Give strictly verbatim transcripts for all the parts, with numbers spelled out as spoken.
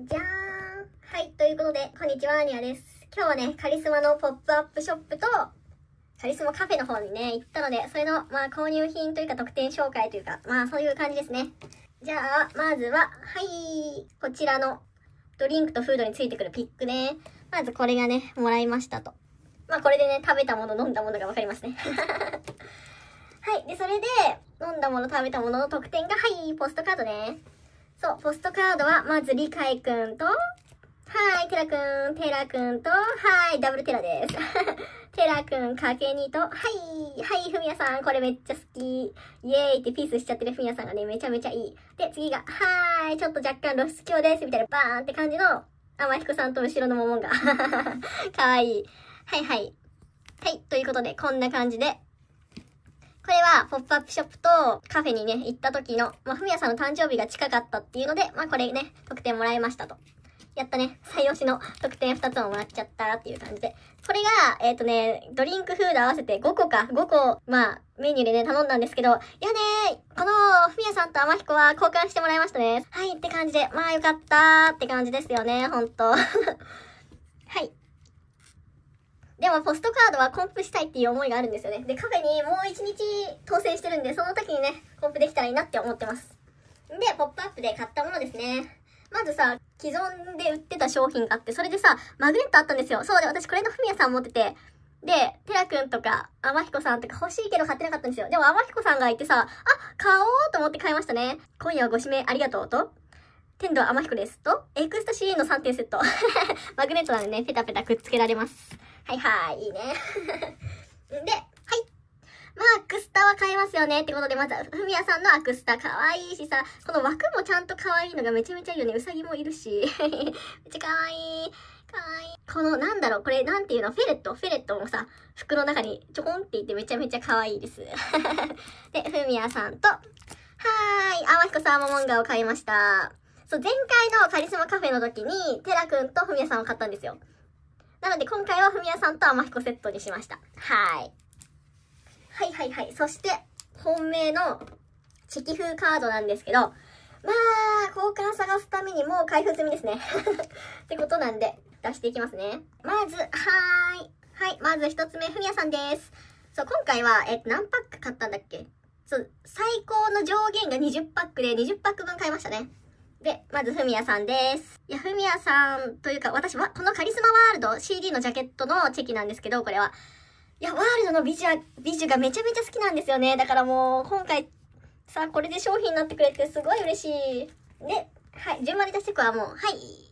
じゃーん。はい、ということで、こんにちは、アニアです。今日はね、カリスマのポップアップショップと、カリスマカフェの方にね、行ったので、それの、まあ、購入品というか、特典紹介というか、まあ、そういう感じですね。じゃあ、まずは、はい、こちらの、ドリンクとフードについてくるピックね。まずこれがね、もらいましたと。まあ、これでね、食べたもの、飲んだものがわかりますね。はい。で、それで、飲んだもの、食べたものの特典が、はい、ポストカードね。そう、ポストカードは、まず、リカイくんと、はい、テラくん、テラくんと、はい、ダブルテラです。テラくん、かけにと、はい、はい、ふみやさん、これめっちゃ好き。イエーイってピースしちゃってるふみやさんがね、めちゃめちゃいい。で、次が、はーい、ちょっと若干露出狂です、みたいな、バーンって感じの、天彦さんと後ろのモモンが。かわいい。はいはい。はい、ということで、こんな感じで、これは、ポップアップショップとカフェにね、行った時の、まあ、ふみやさんの誕生日が近かったっていうので、まあ、これね、特典もらいましたと。やったね。最推しの特典ふたつももらっちゃったっていう感じで。これが、えっとね、ドリンクフード合わせてごこか。ごこ、まあ、メニューでね、頼んだんですけど、いやねー、この、ふみやさんと天彦は交換してもらいましたね。はい、って感じで。まあ、よかったーって感じですよね、ほんと。はい。でも、ポストカードはコンプしたいっていう思いがあるんですよね。で、カフェにもう一日当選してるんで、その時にね、コンプできたらいいなって思ってます。で、ポップアップで買ったものですね。まずさ、既存で売ってた商品があって、それでさ、マグネットあったんですよ。そうで、私これのふみやさん持ってて、で、テラくんとか、天彦さんとか欲しいけど買ってなかったんですよ。でも天彦さんがいてさ、あ、買おうと思って買いましたね。今夜はご指名ありがとうと、天童天彦ですと、エクスタシーのさんてんセット。マグネットなんでね、ペタペタくっつけられます。はいはい、いいね。で、はい。まあ、アクスタは買いますよねってことで、まずは、ふみやさんのアクスタ、かわいいしさ、この枠もちゃんとかわいいのがめちゃめちゃいいよね。うさぎもいるし。めっちゃかわいい。かわいい。この、なんだろう、これ、なんていうの、フェレットフェレットもさ、服の中にちょこんっていってめちゃめちゃかわいいです。で、ふみやさんと、はーい、天彦さんもモンガを買いました。そう、前回のカリスマカフェの時に、テラくんとふみやさんを買ったんですよ。なので、今回はふみやさんと天彦セットにしました。はい。はいはいはい。そして、本命のチェキ風カードなんですけど、まあ、交換探すためにもう開封済みですね。ってことなんで、出していきますね。まず、はーい。はい、まず一つ目、ふみやさんです。そう、今回は、えっと、何パック買ったんだっけ？そう、最高の上限がにじゅうパックでにじゅうパック分買いましたね。で、まずふみやさんです。いや、ふみやさんというか、私は、このカリスマワールド シーディー のジャケットのチェキなんですけど、これは。いや、ワールドの美女は、美女がめちゃめちゃ好きなんですよね。だからもう、今回、さ、これで商品になってくれてすごい嬉しい。で、はい、順番に出していくはもう、はい、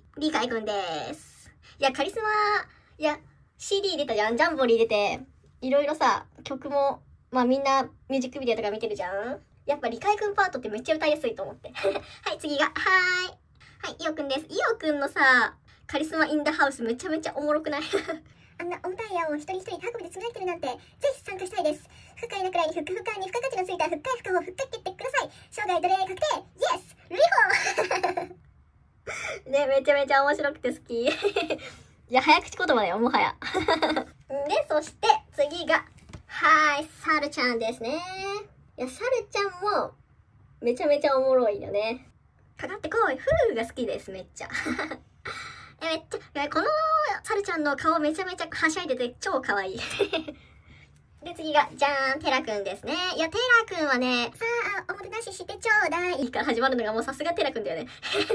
リカイくんです。いや、カリスマ、いや、シーディー 出たじゃん。ジャンボリー出て、いろいろさ、曲も、まあみんなミュージックビデオとか見てるじゃん。やっぱリカイくんパートってめっちゃ歌いやすいと思って。はい、次が、はーい。はい、イオくんです。イオくんのさ、カリスマインダハウスめちゃめちゃおもろくない？あんな重たい矢を一人一人運びで積み上げてるなんて、ぜひ参加したいです。不快なくらいにふっかふかに付加価値のついたふっかい服をふっかけてください。生涯奴隷確定、イエスリホンね、めちゃめちゃ面白くて好き。いや、早口言葉だよ、もはや。で、そして次が、はーい、サルちゃんですね。いや、サルちゃんも、めちゃめちゃおもろいよね。かかってこい、フーが好きです、めっちゃ。え、めっちゃ、このサルちゃんの顔めちゃめちゃはしゃいでて超可愛い。で、次が、じゃーん、テラくんですね。いや、テラくんはね、さあ、おもてなししてちょうだい。いいから始まるのがもうさすがテラくんだよね。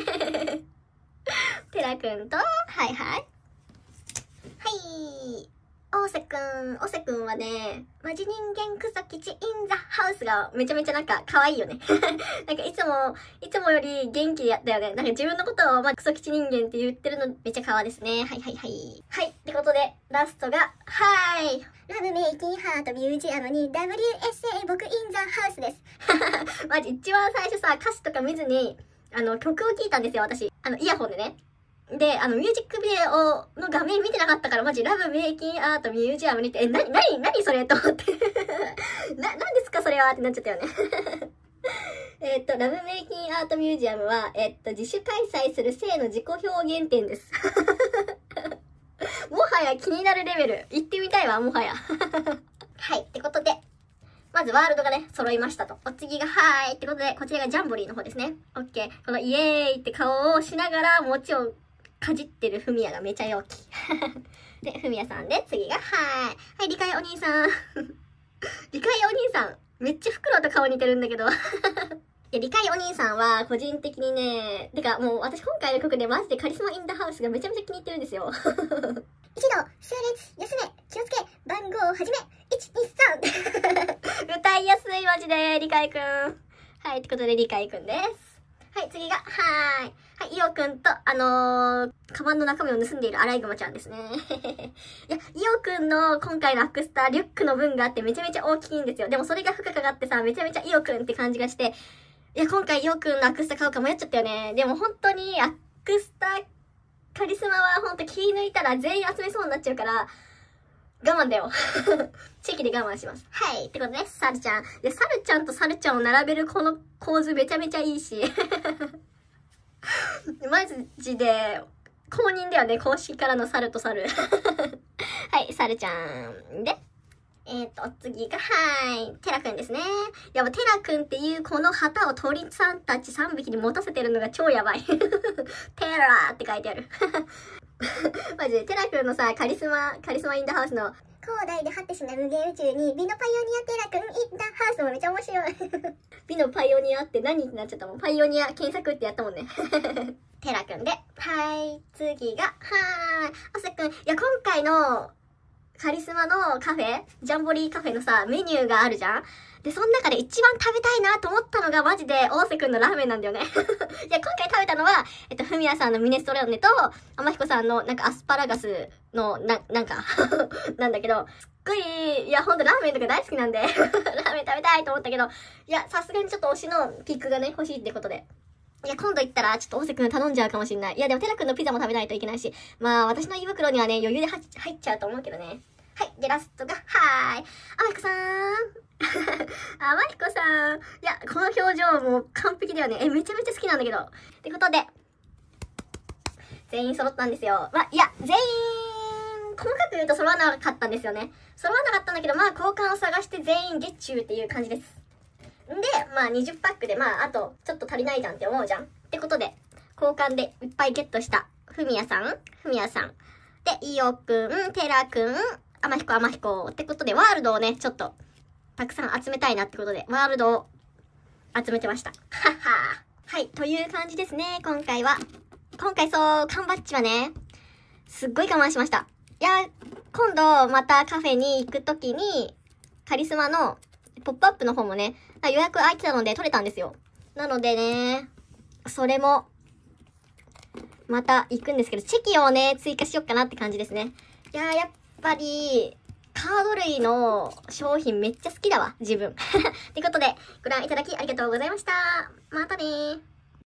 テラくんと、はいはい。はい。オセくん、オセくんはね、マジ人間草吉インザハウスがめちゃめちゃなんか可愛いよね。なんかいつも、いつもより元気だよね。なんか自分のことをまあクソ吉人間って言ってるのめっちゃ可愛いですね。はいはいはい。はい。ってことで、ラストが、はーい。ラブメイキンハートミュージアムに ダブリューエスエー 僕インザハウスです。マジ一番最初さ、歌詞とか見ずに、あの曲を聴いたんですよ、私。あの、イヤホンでね。で、あの、ミュージックビデオの画面見てなかったから、マジ、ラブメイキンアートミュージアムにって、え、なに、なに、なにそれと思って。な、なんですかそれはってなっちゃったよね。えっと、ラブメイキンアートミュージアムは、えっと、自主開催する性の自己表現展です。もはや気になるレベル。行ってみたいわ、もはや。はい、ってことで。 まずワールドがね、揃いましたと。お次が、はーいってことで、こちらがジャンボリーの方ですね。オッケー。このイエーイって顔をしながら、餅をかじってるフミヤがめちゃ陽気。で、フミヤさんで、次が、はーい。はい、理解お兄さん。理解お兄さん。めっちゃフクロウと顔似てるんだけど。いや、理解お兄さんは、個人的にね、てか、もう私今回の曲でマジでカリスマインダハウスがめちゃめちゃ気に入ってるんですよ。一度、数列、休め、気をつけ、番号をはじめ、いち、に、さん。歌いやすい、マジで、理解くん。はい、ってことで、理解くんです。はい、次が、はーい。はい、イオくんと、あのー、カバンの中身を盗んでいるアライグマちゃんですね。いや、イオくんの今回のアクスタ、リュックの分があってめちゃめちゃ大きいんですよ。でもそれが負荷かかってさ、めちゃめちゃイオくんって感じがして、いや、今回イオくんのアクスタ買うか迷っちゃったよね。でも本当にアクスタ、カリスマはほんと気抜いたら全員集めそうになっちゃうから、我慢だよ。地域で我慢します。はい。ってことで、サルちゃん。で、サルちゃんとサルちゃんを並べるこの構図めちゃめちゃいいし。マジで、公認だよね。公式からのサルとサル。はい、サルちゃん。で、えっと、次が、はーい。テラくんですね。いや、もうテラくんっていうこの旗を鳥さんたちさんびきに持たせてるのが超やばい。テラーって書いてある。マジで、テラくんのさ、カリスマ、カリスマインダハウスの、広大で果てしない無限宇宙に、美のパイオニアテラくんインダハウスもめっちゃ面白い。美のパイオニアって何ってなっちゃったもん。パイオニア検索ってやったもんね。テラくんで、はい、次が、はーい。アセくん、いや、今回の、カリスマのカフェジャンボリーカフェのさ、メニューがあるじゃん。で、その中で一番食べたいなと思ったのがマジで、大瀬くんのラーメンなんだよね。いや、今回食べたのは、えっと、ふみやさんのミネストローネと、あまひこさんのなんかアスパラガスの、な、なんか、なんだけど、すっごい、いや、ほんとラーメンとか大好きなんで、ラーメン食べたいと思ったけど、いや、さすがにちょっと推しのピックがね、欲しいってことで。いや、今度行ったら、ちょっと大瀬くん頼んじゃうかもしんない。いや、でもテラくんのピザも食べないといけないし、まあ、私の胃袋にはね、余裕で入っちゃうと思うけどね。はい。で、ラストが、はーい。あまひこさん。あまひこさん。いや、この表情もう完璧だよね。え、めちゃめちゃ好きなんだけど。ってことで、全員揃ったんですよ。まあ、いや、全員、細かく言うと揃わなかったんですよね。揃わなかったんだけど、まあ、交換を探して全員月中っていう感じです。んで、まあ、にじゅうパックで、まあ、あと、ちょっと足りないじゃんって思うじゃん。ってことで、交換でいっぱいゲットした、ふみやさん、ふみやさん。で、いおくん、てらくん、あまひこあまひこってことで、ワールドをね、ちょっと、たくさん集めたいなってことで、ワールドを集めてました。はっははい、という感じですね、今回は。今回そう、缶バッジはね、すっごい我慢しました。いや、今度またカフェに行くときに、カリスマのポップアップの方もね、予約空いてたので取れたんですよ。なのでね、それも、また行くんですけど、チェキをね、追加しよっかなって感じですね。いやー、やっぱり、カード類の商品めっちゃ好きだわ、自分。ってことで、ご覧いただきありがとうございました。またねー。